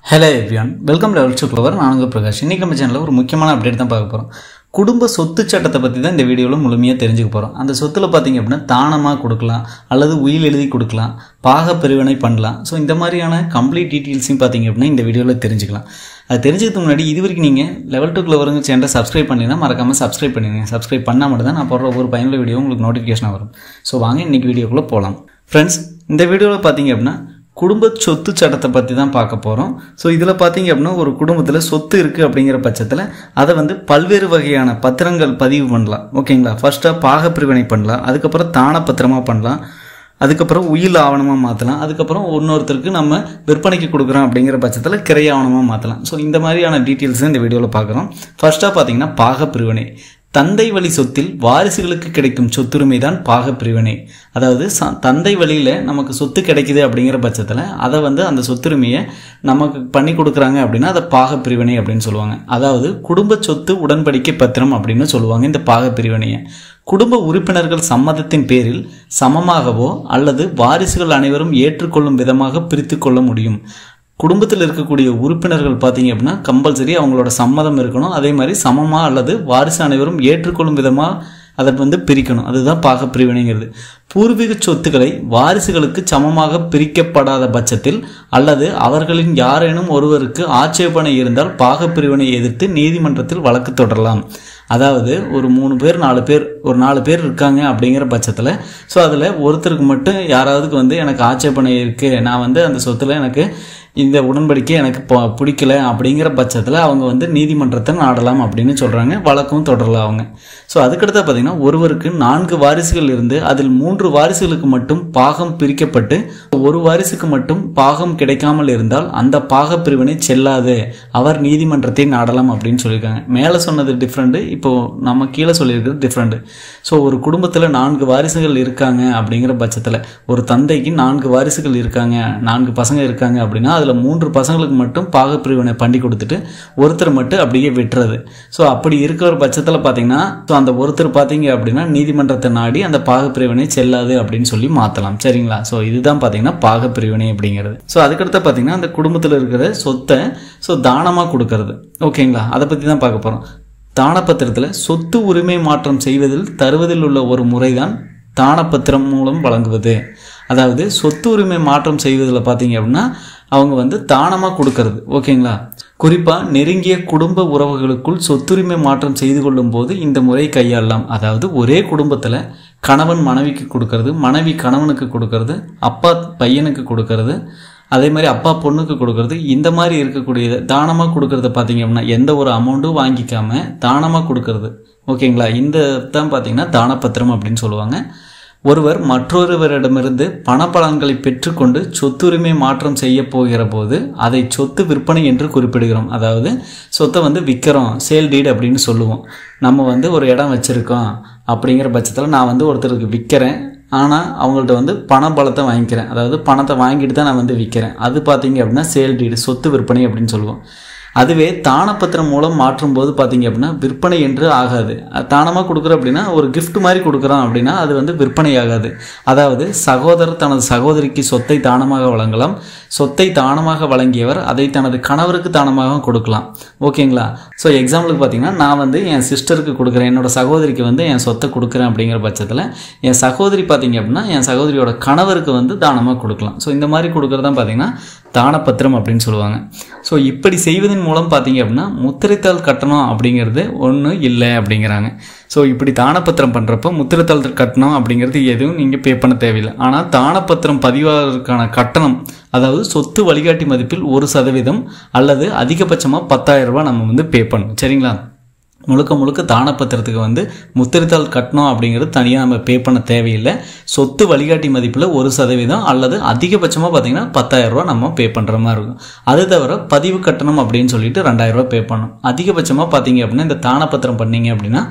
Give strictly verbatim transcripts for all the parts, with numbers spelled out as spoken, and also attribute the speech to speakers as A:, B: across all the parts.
A: Hello everyone, welcome to Level to Clover. நான் உங்க பிரகாஷ். இன்னைக்கு நம்ம சேனல்ல ஒரு முக்கியமான அப்டேட் தான் பார்க்க போறோம். குடும்ப சொத்து சட்டத்தை பத்தி தான் இந்த வீடியோல முழுமையா தெரிஞ்சுக்க போறோம். அந்த சொத்துல பாத்தீங்க அப்படினா தானமா கொடுக்கலாம் அல்லது உயில் எழுதி கொடுக்கலாம், பாக பிரிவினை பண்ணலாம். சோ இந்த மாதிரியான கம்ப்ளீட் டீடைல்ஸையும் பாத்தீங்க அப்படினா இந்த வீடியோல தெரிஞ்சுக்கலாம். அது தெரிஞ்சுக்கிறதுக்கு முன்னாடி இதுவரைக்கும் நீங்க Level to Cloverங்க சேனலை சப்ஸ்கிரைப் பண்ணினா மறக்காம சப்ஸ்கிரைப் பண்ணுங்க. சப்ஸ்கிரைப் பண்ணா மட்டும் தான் நான் போடுற ஒவ்வொரு பயனுள்ள வீடியோ உங்களுக்கு நோட்டிஃபிகேஷன் வரும். சோ வாங்க இன்னைக்கு வீடியோக்குள்ள போலாம். फ्रेंड्स, இந்த வீடியோல பாத்தீங்க அப்படினா குடும்ப சொத்து சட்டத்தை பத்தி தான் பார்க்க போறோம். சோ இதுல பாத்தீங்க அப்படினா ஒரு குடும்பத்துல சொத்து இருக்கு அப்படிங்கிற பட்சத்துல அத வந்து பல்வேறு வகையான பத்திரங்கள் பதிவு பண்ணலாம். ஓகேங்களா? ஃபர்ஸ்டா பாக பிரிவினை பண்ணலாம், அதுக்கு அப்புறம் தான பத்திரமா பண்ணலாம், அதுக்கு அப்புறம் உயில் ஆவணமா மாத்தலாம், அதுக்கு அப்புறம் இன்னொருத்தருக்கு நம்ம விற்பனைக்கு கொடுக்குறோம் அப்படிங்கிற பட்சத்துல கிரை ஆவணமா மாத்தலாம். சோ இந்த மாதிரியான டீடைல்ஸ் இந்த வீடியோல பார்க்கறோம். ஃபர்ஸ்டா பாத்தீங்கன்னா பாக பிரிவினை. தந்தை வழி சொத்தில் வாரிசுகளுக்கு கிடைக்கும் சொத்துரிமை தான் பாக பிரிவினை. அதாவது தந்தை வழியில நமக்கு சொத்து கிடைக்குது அப்படிங்கிற பட்சத்துல அதை வந்து அந்த சொத்துரிமையை நமக்கு பண்ணி கொடுக்குறாங்க அப்படின்னா அதை பாக பிரிவினை அப்படின்னு சொல்லுவாங்க. அதாவது குடும்ப சொத்து உடன்படிக்கை பத்திரம் அப்படின்னு சொல்லுவாங்க இந்த பாக பிரிவினையை. குடும்ப உறுப்பினர்கள் சம்மதத்தின் பேரில் சமமாகவோ அல்லது வாரிசுகள் அனைவரும் ஏற்றுக்கொள்ளும் விதமாக பிரித்து கொள்ள முடியும். குடும்பத்தில் இருக்கக்கூடிய உறுப்பினர்கள் பார்த்தீங்க அப்படின்னா கம்பல்சரி அவங்களோட சம்மதம் இருக்கணும். அதே மாதிரி சமமா அல்லது வாரிசு அனைவரும் ஏற்றுக்கொள்ளும் விதமா அதை வந்து பிரிக்கணும். அதுதான் பாக பிரிவினைங்கிறது. பூர்வீக சொத்துக்களை வாரிசுகளுக்கு சமமாக பிரிக்கப்படாத பட்சத்தில் அல்லது அவர்களின் யாரேனும் ஒருவருக்கு ஆட்சேபனை இருந்தால் பாக பிரிவினை எதிர்த்து நீதிமன்றத்தில் வழக்கு தொடரலாம். அதாவது ஒரு மூணு பேர் நாலு பேர் ஒரு நாலு பேர் இருக்காங்க அப்படிங்கிற பட்சத்தில் ஸோ அதில் ஒருத்தருக்கு மட்டும் யாராவதுக்கு வந்து எனக்கு ஆட்சேபனை இருக்குது, நான் வந்து அந்த சொத்தில் எனக்கு இந்த உடன்படிக்கை எனக்கு பிடிக்கல அப்படிங்கிற பட்சத்தில் அவங்க வந்து நீதிமன்றத்தை நாடலாம் அப்படின்னு சொல்கிறாங்க. வழக்கும் தொடரலாம் அவங்க. ஸோ அதுக்கடுத்து பார்த்தீங்கன்னா ஒருவருக்கு நான்கு வாரிசுகள் இருந்து அதில் மூன்று வாரிசுகளுக்கு மட்டும் பாகம் பிரிக்கப்பட்டு ஒரு வாரிசுக்கு மட்டும் பாகம் கிடைக்காமல் இருந்தால் அந்த பாக பிரிவினை செல்லாது, அவர் நீதிமன்றத்தை நாடலாம் அப்படின்னு சொல்லியிருக்காங்க. மேலே சொன்னது டிஃப்ரெண்ட், இப்போ நம்ம கீழே சொல்லியிருக்கிறது டிஃப்ரெண்ட். ஸோ ஒரு குடும்பத்தில் நான்கு வாரிசுகள் இருக்காங்க அப்படிங்கிற பட்சத்தில் ஒரு தந்தைக்கு நான்கு வாரிசுகள் இருக்காங்க, நான்கு பசங்க இருக்காங்க அப்படின்னா அதில் மூன்று பசங்களுக்கு மட்டும் பாக பிரிவினை பண்ணி கொடுத்துட்டு ஒருத்தர் மட்டும் அப்படியே விட்டுறது. ஸோ அப்படி இருக்கிற பட்சத்தில் பார்த்தீங்கன்னா ஸோ அந்த ஒருத்தர் பார்த்தீங்க அப்படின்னா நீதிமன்றத்தை நாடி அந்த பாக பிரிவினை செல்லாது அப்படின்னு சொல்லி மாற்றலாம். சரிங்களா? ஸோ இதுதான் பார்த்தீங்கன்னா பாக பிரிவினை அப்படிங்கிறது. ஸோ அதுக்கடுத்து பார்த்தீங்கன்னா அந்த குடும்பத்தில் இருக்கிற சொத்தை ஸோ தானமாக கொடுக்கறது. ஓகேங்களா? அதை பற்றி தான் பார்க்க போகிறோம். தானப்பத்திரத்தில் சொத்து உரிமை மாற்றம் செய்வதில் தருவதில் உள்ள ஒரு முறைதான் தானப்பத்திரம் மூலம் வழங்குவது. அதாவது சொத்து உரிமை மாற்றம் செய்வதில் பார்த்தீங்க அப்படின்னா அவங்க வந்து தானமாக கொடுக்கறது. ஓகேங்களா? குறிப்பாக நெருங்கிய குடும்ப உறவுகளுக்குள் சொத்துரிமை மாற்றம் செய்து கொள்ளும் போது இந்த முறை கையாளலாம். அதாவது ஒரே குடும்பத்தில் கணவன் மனைவிக்கு கொடுக்கறது, மனைவி கணவனுக்கு கொடுக்கறது, அப்பா பையனுக்கு கொடுக்கறது, அதே மாதிரி அப்பா பொண்ணுக்கு கொடுக்கறது, இந்த மாதிரி இருக்கக்கூடியது தானமாக கொடுக்கறத பார்த்தீங்க அப்படின்னா எந்த ஒரு அமௌண்ட்டும் வாங்கிக்காம தானமாக கொடுக்கறது. ஓகேங்களா? இந்த தான் பார்த்தீங்கன்னா தானப்பத்திரம் அப்படின்னு சொல்லுவாங்க. ஒருவர் மற்றொருவரிடமிருந்து பணப்பலன்களை பெற்றுக்கொண்டு சொத்துரிமை மாற்றம் செய்ய போகிற போது அதை சொத்து விற்பனை என்று குறிப்பிடுகிறோம். அதாவது சொத்தை வந்து விற்கிறோம், சேல் டீட் அப்படின்னு சொல்லுவோம். நம்ம வந்து ஒரு இடம் வச்சுருக்கோம் அப்படிங்கிற பட்சத்தில் நான் வந்து ஒருத்தருக்கு விற்கிறேன், ஆனால் அவங்கள்ட்ட வந்து பண பலத்தை வாங்கிக்கிறேன், அதாவது பணத்தை வாங்கிட்டு தான் நான் வந்து விற்கிறேன். அது பார்த்தீங்க அப்படின்னா சேல் டீடு, சொத்து விற்பனை அப்படின்னு சொல்லுவோம். அதுவே தானப்பத்திரம் மூலம் மாற்றும் போது பார்த்தீங்க அப்படின்னா விற்பனை என்று ஆகாது. தானமாக கொடுக்குறோம் அப்படின்னா ஒரு கிஃப்ட் மாதிரி கொடுக்குறோம் அப்படின்னா அது வந்து விற்பனை ஆகாது. அதாவது சகோதரர் தனது சகோதரிக்கு சொத்தை தானமாக வழங்கலாம், சொத்தை தானமாக வழங்கியவர் அதை தனது கணவருக்கு தானமாக கொடுக்கலாம். ஓகேங்களா? ஸோ எக்ஸாம்பிளுக்கு பார்த்தீங்கன்னா நான் வந்து என் சிஸ்டருக்கு கொடுக்குறேன், என்னோட சகோதரிக்கு வந்து என் சொத்தை கொடுக்குறேன் அப்படிங்கிற பட்சத்தில் என் சகோதரி பார்த்தீங்க அப்படின்னா என் சகோதரியோட கணவருக்கு வந்து தானமாக கொடுக்கலாம். ஸோ இந்த மாதிரி கொடுக்குறது தான் பார்த்தீங்கன்னா தானப்பத்திரம் அப்படின்னு சொல்லுவாங்க. ஸோ இப்படி செய்வதன் மூலம் பார்த்தீங்க அப்படின்னா முத்திரைத்தாள் கட்டணம் அப்படிங்கிறது ஒன்று இல்லை அப்படிங்கிறாங்க. ஸோ இப்படி தானப்பத்திரம் பண்ணுறப்போ முத்திரைத்தாள் கட்டணம் அப்படிங்கிறது எதுவும் நீங்கள் பே பண்ண தேவையில்லை. ஆனால் தானப்பத்திரம் பதிவாளருக்கான கட்டணம், அதாவது சொத்து வழிகாட்டி மதிப்பில் ஒரு சதவீதம் அல்லது அதிகபட்சமாக பத்தாயிரம் ரூபாய் நம்ம வந்து பே பண்ணணும். சரிங்களா? முழுக்க முழுக்க தானப்பத்திரத்துக்கு வந்து முத்திரைத்தாள் கட்டணம் அப்படிங்கிறது தனியாக நம்ம பே பண்ண தேவையில்லை. சொத்து வழிகாட்டி மதிப்பில் ஒரு சதவீதம் அல்லது அதிகபட்சமாக பார்த்தீங்கன்னா பத்தாயிரம் ரூபா நம்ம பே பண்ணுற மாதிரி இருக்கும். அது தவிர பதிவு கட்டணம் அப்படின்னு சொல்லிட்டு ரெண்டாயிரம் ரூபா பே பண்ணணும். அதிகபட்சமாக பார்த்தீங்க அப்படின்னா இந்த தானப்பத்திரம் பண்ணீங்க அப்படின்னா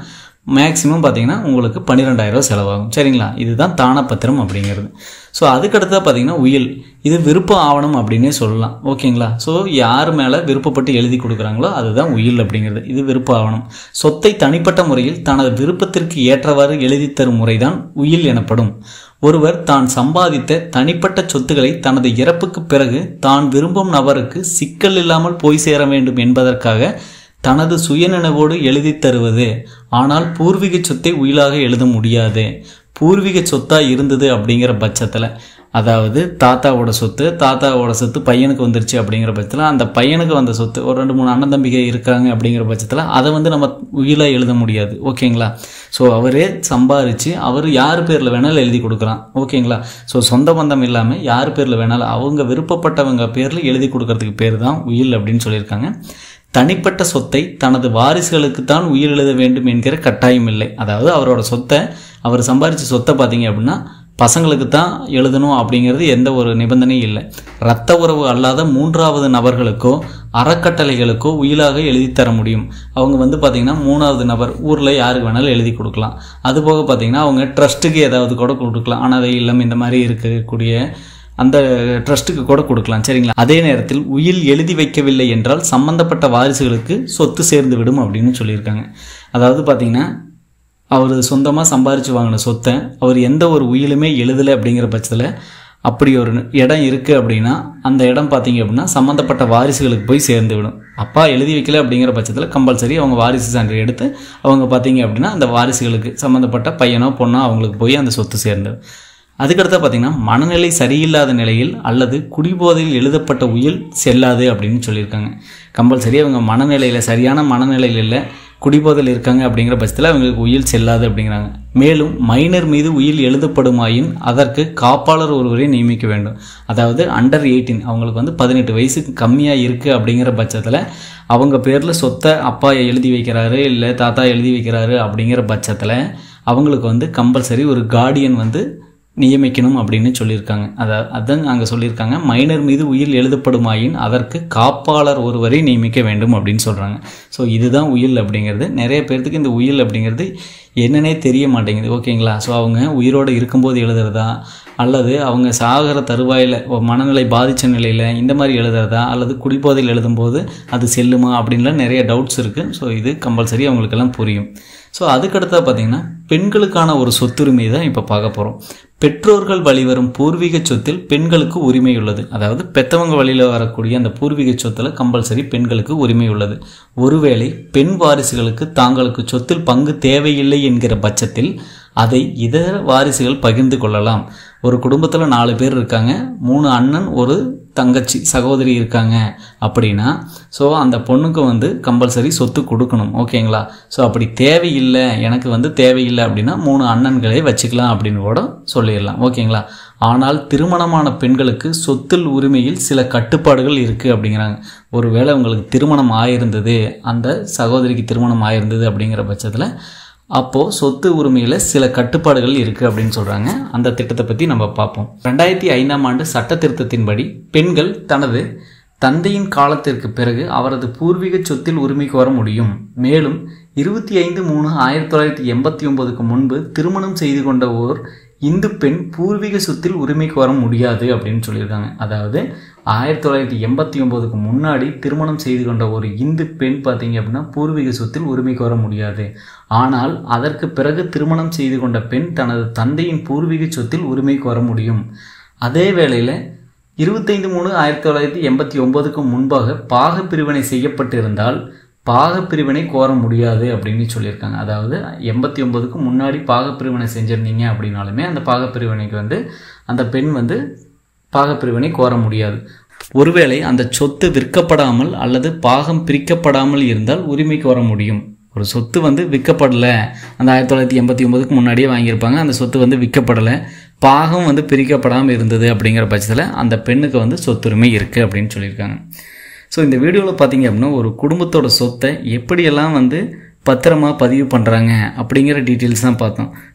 A: மேக்ஸிமம் பார்த்தீங்கன்னா உங்களுக்கு பன்னிரெண்டாயிரம் ரூபா செலவாகும். சரிங்களா? இதுதான் தானப்பத்திரம் அப்படிங்கிறது. ஸோ அதுக்கடுத்தா பார்த்தீங்கன்னா உயில். இது விருப்ப ஆவணம் அப்படின்னே சொல்லலாம். ஓகேங்களா? ஸோ யார் மேலே விருப்பப்பட்டு எழுதி கொடுக்குறாங்களோ அதுதான் உயில் அப்படிங்கிறது. இது விருப்ப ஆவணம். சொத்தை தனிப்பட்ட முறையில் தனது விருப்பத்திற்கு ஏற்றவாறு எழுதி தரும் முறைதான் உயில் எனப்படும். ஒருவர் தான் சம்பாதித்த தனிப்பட்ட சொத்துக்களை தனது இறப்புக்கு பிறகு தான் விரும்பும் நபருக்கு சிக்கல் இல்லாமல் போய் சேர வேண்டும் என்பதற்காக தனது சுயநினைவோடு எழுதி தருவது. ஆனால் பூர்வீக சொத்தை உயிலாக எழுத முடியாது. பூர்வீக சொத்தா இருந்தது அப்படிங்கிற பட்சத்தில், அதாவது தாத்தாவோட சொத்து தாத்தாவோட சொத்து பையனுக்கு வந்துருச்சு அப்படிங்கிற பட்சத்தில், அந்த பையனுக்கு வந்த சொத்து ஒரு ரெண்டு மூணு அண்ணன் தம்பிகை இருக்காங்க அப்படிங்கிற பட்சத்தில் அதை வந்து நம்ம உயிலாக எழுத முடியாது. ஓகேங்களா? ஸோ அவரே சம்பாரித்து அவர் யார் பேரில் வேணாலும் எழுதி கொடுக்குறான். ஓகேங்களா? ஸோ சொந்த பந்தம் இல்லாமல் யார் பேரில் வேணாலும் அவங்க விருப்பப்பட்டவங்க பேரில் எழுதி கொடுக்கறதுக்கு பேர் தான் உயில் அப்படின்னு சொல்லியிருக்காங்க. தனிப்பட்ட சொத்தை தனது வாரிசுகளுக்கு தான் உயிர் எழுத வேண்டும் என்கிற கட்டாயம் இல்லை. அதாவது அவரோட சொத்தை, அவர் சம்பாரித்த சொத்தை பார்த்தீங்க அப்படின்னா பசங்களுக்கு தான் எழுதணும் அப்படிங்கிறது எந்த ஒரு நிபந்தனையும் இல்லை. இரத்த உறவு அல்லாத மூன்றாவது நபர்களுக்கோ அறக்கட்டளைகளுக்கோ உயிலாக எழுதி தர முடியும். அவங்க வந்து பார்த்திங்கன்னா மூணாவது நபர் ஊரில் யாருக்கு வேணாலும் எழுதி கொடுக்கலாம். அதுபோக பார்த்திங்கன்னா அவங்க ட்ரஸ்ட்டுக்கு ஏதாவது கூட கொடுக்கலாம். அனாதை இல்லம் இந்த மாதிரி இருக்கக்கூடிய அந்த ட்ரஸ்ட்டுக்கு கூட கொடுக்கலாம். சரிங்களா? அதே நேரத்தில் உயில் எழுதி வைக்கவில்லை என்றால் சம்பந்தப்பட்ட வாரிசுகளுக்கு சொத்து சேர்ந்து விடும் அப்படின்னு சொல்லியிருக்காங்க. அதாவது பார்த்திங்கன்னா அவர் சொந்தமாக சம்பாரித்து வாங்கின சொத்தை அவர் எந்த ஒரு உயிலுமே எழுதலை அப்படிங்கிற பட்சத்தில், அப்படி ஒரு இடம் இருக்குது அப்படின்னா அந்த இடம் பார்த்திங்க அப்படின்னா சம்மந்தப்பட்ட வாரிசுகளுக்கு போய் சேர்ந்து விடும். அப்பா எழுதி வைக்கல அப்படிங்கிற பட்சத்தில் கம்பல்சரி அவங்க வாரிசு சான்று எடுத்து அவங்க பார்த்திங்க அப்படின்னா அந்த வாரிசுகளுக்கு சம்மந்தப்பட்ட பையனோ பொண்ணோ அவங்களுக்கு போய் அந்த சொத்து சேர்ந்து. அதுக்கடுத்து பார்த்திங்கன்னா மனநிலை சரியில்லாத நிலையில் அல்லது குடிபோதையில் எழுதப்பட்ட உயில் செல்லாது அப்படின்னு சொல்லியிருக்காங்க. கம்பல்சரி அவங்க மனநிலையில் சரியான மனநிலையில் இல்லை, குடிபோதையில் இருக்காங்க அப்படிங்கிற பட்சத்தில் அவங்களுக்கு உயில் செல்லாது அப்படிங்கிறாங்க. மேலும் மைனர் மீது உயில் எழுதப்படுமாயின் அதற்கு காப்பாளர் ஒருவரை நியமிக்க வேண்டும். அதாவது அண்டர் எயிட்டீன், அவங்களுக்கு வந்து பதினெட்டு வயசுக்கு கம்மியாக இருக்குது அப்படிங்கிற பட்சத்தில் அவங்க பேரில் சொத்தை அப்பா எழுதி வைக்கிறாரு இல்லை தாத்தா எழுதி வைக்கிறாரு அப்படிங்கிற பட்சத்தில் அவங்களுக்கு வந்து கம்பல்சரி ஒரு கார்டியன் வந்து நியமிக்கணும் அப்படின்னு சொல்லியிருக்காங்க. அதாவது அதான் அங்கே சொல்லியிருக்காங்க, மைனர் மீது உயில் எழுதப்படுமாயின் அதற்கு காப்பாளர் ஒருவரை நியமிக்க வேண்டும் அப்படின்னு சொல்கிறாங்க. ஸோ இதுதான் உயில் அப்படிங்கிறது. நிறைய பேர்த்துக்கு இந்த உயில் அப்படிங்கிறது என்னன்னே தெரிய மாட்டேங்குது. ஓகேங்களா? ஸோ அவங்க உயிரோடு இருக்கும்போது எழுதுறதா அல்லது அவங்க சாகிற தருவாயில் மனநிலை பாதித்த நிலையில் இந்த மாதிரி எழுதுறதா அல்லது குடிபோதையில் எழுதும்போது அது செல்லுமா அப்படின்லாம் நிறைய டவுட்ஸ் இருக்குது. ஸோ இது கம்பல்சரி அவங்களுக்கெல்லாம் புரியும். ஸோ அதுக்கடுத்தா பார்த்திங்கன்னா பெண்களுக்கான ஒரு சொத்துரிமை தான் இப்போ பார்க்க போகிறோம். பெற்றோர்கள் வழிவரும் பூர்வீக சொத்தில் பெண்களுக்கு உரிமை உள்ளது. அதாவது பெற்றவங்க வழியில் வரக்கூடிய அந்த பூர்வீக சொத்தில் கம்பல்சரி பெண்களுக்கு உரிமை உள்ளது. ஒருவேளை பெண் வாரிசுகளுக்கு தாங்களுக்கு சொத்தில் பங்கு தேவையில்லை என்கிற பட்சத்தில் அதை இதர வாரிசுகள் பகிர்ந்து கொள்ளலாம். ஒரு குடும்பத்தில் நாலு பேர் இருக்காங்க, மூணு அண்ணன் ஒரு தங்கச்சி சகோதரி இருக்காங்க அப்படின்னா ஸோ அந்த பொண்ணுக்கு வந்து கம்பல்சரி சொத்து கொடுக்கணும். ஓகேங்களா? ஸோ அப்படி தேவையில்லை, எனக்கு வந்து தேவையில்லை அப்படின்னா மூணு அண்ணன்களே வச்சுக்கலாம் அப்படின்னு கூட சொல்லிடலாம். ஓகேங்களா? ஆனால் திருமணமான பெண்களுக்கு சொத்தில் உரிமையில் சில கட்டுப்பாடுகள் இருக்குது அப்படிங்கிறாங்க. ஒருவேளை உங்களுக்கு திருமணம் ஆயிருந்தது, அந்த சகோதரிக்கு திருமணம் ஆயிருந்தது அப்படிங்கிற பட்சத்தில் அப்போது சொத்து உரிமையில் சில கட்டுப்பாடுகள் இருக்குது அப்படின்னு சொல்கிறாங்க. அந்த திட்டத்தை பற்றி நம்ம பார்ப்போம். ரெண்டாயிரத்தி ஐந்தாம் ஆண்டு சட்ட திருத்தத்தின்படி பெண்கள் தனது தந்தையின் காலத்திற்கு பிறகு அவரது பூர்வீக சொத்தில் உரிமைக்கு வர முடியும். மேலும் இருபத்தி ஐந்து மூணு ஆயிரத்தி தொள்ளாயிரத்தி எண்பத்தி ஒன்பதுக்கு முன்பு திருமணம் செய்து கொண்ட ஓர் இந்து பெண் பூர்வீக சொத்தில் உரிமைக்கு வர முடியாது அப்படின்னு சொல்லியிருக்காங்க. அதாவது ஆயிரத்தி தொள்ளாயிரத்தி எண்பத்தி ஒன்பதுக்கு முன்னாடி திருமணம் செய்து கொண்ட ஒரு இந்து பெண் பார்த்தீங்க அப்படின்னா பூர்வீக சொத்தில் உரிமைக்கு வர முடியாது. ஆனால் அதற்கு பிறகு திருமணம் செய்து கொண்ட பெண் தனது தந்தையின் பூர்வீக சொத்தில் உரிமைக்கு வர முடியும். அதே வேளையில் இருபத்தைந்து மூணு ஆயிரத்தி தொள்ளாயிரத்தி எண்பத்தி ஒன்பதுக்கு முன்பாக பாக பிரிவினை செய்யப்பட்டிருந்தால் பாக பிரிவினை கோர முடியாது அப்படின்னு சொல்லியிருக்காங்க. அதாவது எண்பத்தி ஒன்பதுக்கு முன்னாடி பாக பிரிவினை செஞ்சுருந்தீங்க அப்படின்னாலுமே அந்த பாக பிரிவினைக்கு வந்து அந்த பெண் வந்து பாக பிரிவினை கோர முடியாது. ஒருவேளை அந்த சொத்து விற்கப்படாமல் அல்லது பாகம் பிரிக்கப்படாமல் இருந்தால் உரிமைக்கு வர முடியும். ஒரு சொத்து வந்து விற்கப்படலை, அந்த ஆயிரத்தி தொள்ளாயிரத்தி எண்பத்தி ஒன்பதுக்கு முன்னாடியே வாங்கியிருப்பாங்க, அந்த சொத்து வந்து விற்கப்படலை, பாகம் வந்து பிரிக்கப்படாமல் இருந்தது அப்படிங்கிற பட்சத்தில் அந்த பெண்ணுக்கு வந்து சொத்துரிமை இருக்குது அப்படின்னு சொல்லியிருக்காங்க. ஸோ இந்த வீடியோவில் பார்த்தீங்க அப்படின்னா ஒரு குடும்பத்தோட சொத்தை எப்படியெல்லாம் வந்து பத்திரமா பதிவு பண்ணுறாங்க அப்படிங்கிற டீட்டெயில்ஸ் தான் பார்த்தோம்.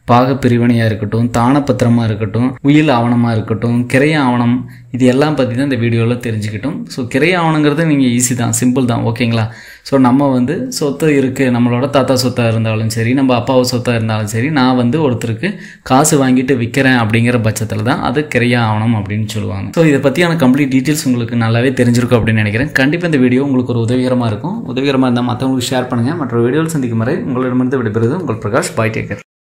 A: பாகப்பிரிவினையாக இருக்கட்டும், தானப்பத்திரமாக இருக்கட்டும், உயில் ஆவணமாக இருக்கட்டும், கிரைய ஆவணம், இது எல்லாம் பற்றி தான் இந்த வீடியோவில் தெரிஞ்சுக்கிட்டோம். ஸோ கிரைய ஆவணங்கிறது நீங்கள் ஈஸி தான், சிம்பிள் தான், ஓகேங்களா. ஸோ நம்ம வந்து சொத்து இருக்குது, நம்மளோட தாத்தா சொத்தாக இருந்தாலும் சரி, நம்ம அப்பாவை சொத்தாக இருந்தாலும் சரி, நான் வந்து ஒருத்தருக்கு காசு வாங்கிட்டு விற்கிறேன் அப்படிங்கிற பட்சத்தில் தான் அது கிரைய ஆவணம் அப்படின்னு சொல்லுவாங்க. ஸோ இதை பற்றியான கம்ப்ளீட் டீட்டெயில்ஸ் உங்களுக்கு நல்லாவே தெரிஞ்சிருக்கும் அப்படின்னு நினைக்கிறேன். கண்டிப்பாக இந்த வீடியோ உங்களுக்கு ஒரு உதவிகரமாக இருக்கும். உதவிகரமாக இருந்தால் மற்றவங்களுக்கு ஷேர் பண்ணுங்கள். மற்ற வீடியோவில் சந்திக்கும் வரை உங்களிடமிருந்து விடைபெறுவது உங்கள் பிரகாஷ். பாய், டேக் கேர்.